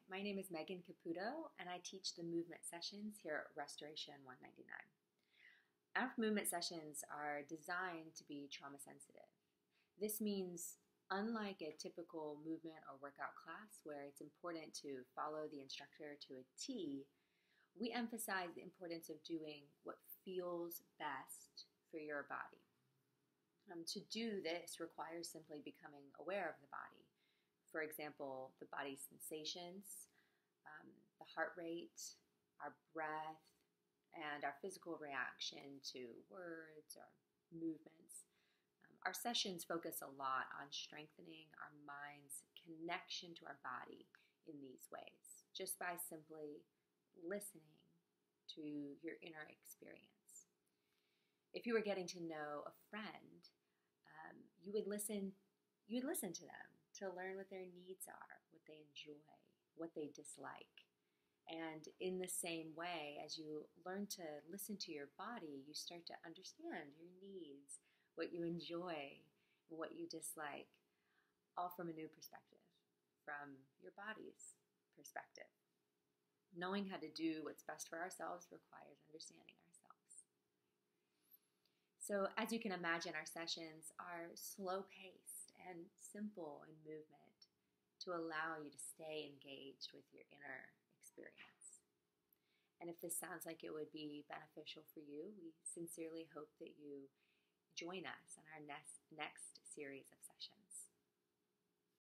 my name is Megan Caputo, and I teach the movement sessions here at Restoration 199. Our movement sessions are designed to be trauma sensitive. This means, unlike a typical movement or workout class where it's important to follow the instructor to a T, we emphasize the importance of doing what feels best for your body. To do this requires simply becoming aware of the body. For example, the body's sensations, the heart rate, our breath, and our physical reaction to words or movements. Our sessions focus a lot on strengthening our mind's connection to our body in these ways, just by simply listening to your inner experience. If you were getting to know a friend, you would listen to them to learn what their needs are, what they enjoy, what they dislike. And in the same way, as you learn to listen to your body, you start to understand your needs, what you enjoy, what you dislike, all from a new perspective, from your body's perspective. Knowing how to do what's best for ourselves requires understanding ourselves. So as you can imagine, our sessions are slow-paced and simple in movement to allow you to stay engaged with your inner experience. And if this sounds like it would be beneficial for you, we sincerely hope that you join us on our next series of sessions.